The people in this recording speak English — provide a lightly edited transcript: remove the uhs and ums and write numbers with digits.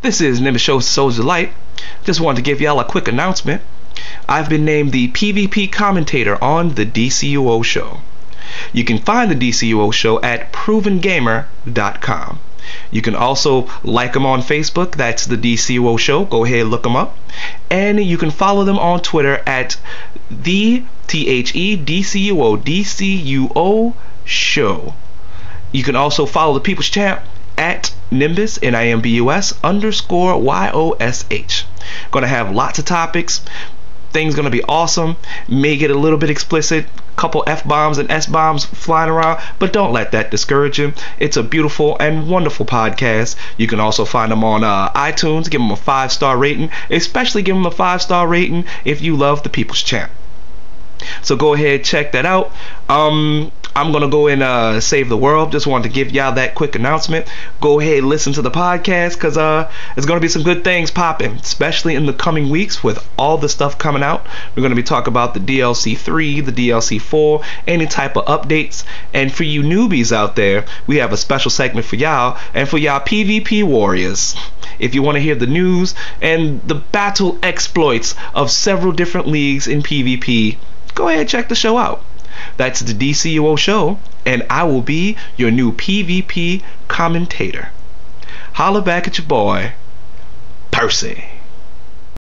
This is Nimbus Show Soldier Light. Just wanted to give y'all a quick announcement. I've been named the PvP commentator on the DCUO show. You can find the DCUO show at provengamer.com. You can also like them on Facebook. That's the DCUO show. Go ahead and look them up. And you can follow them on Twitter at the DCUO show. You can also follow the People's Champ at Nimbus, NIMBUS _YOSH. Gonna have lots of topics. Things gonna be awesome. May get a little bit explicit. Couple F-bombs and S-bombs flying around, but don't let that discourage you. It's a beautiful and wonderful podcast. You can also find them on iTunes. Give them a 5-star rating. Especially give them a 5-star rating if you love the People's Champ. So go ahead, check that out. I'm gonna go and save the world. Just wanted to give y'all that quick announcement. Go ahead and listen to the podcast, because there's gonna be some good things popping, especially in the coming weeks with all the stuff coming out. We're gonna be talking about the DLC 3, the DLC 4, any type of updates. And for you newbies out there, we have a special segment for y'all, and for y'all PvP warriors. If you want to hear the news and the battle exploits of several different leagues in PvP, go ahead and check the show out. That's the DCUO show, and I will be your new PvP commentator. Holla back at your boy, Percy.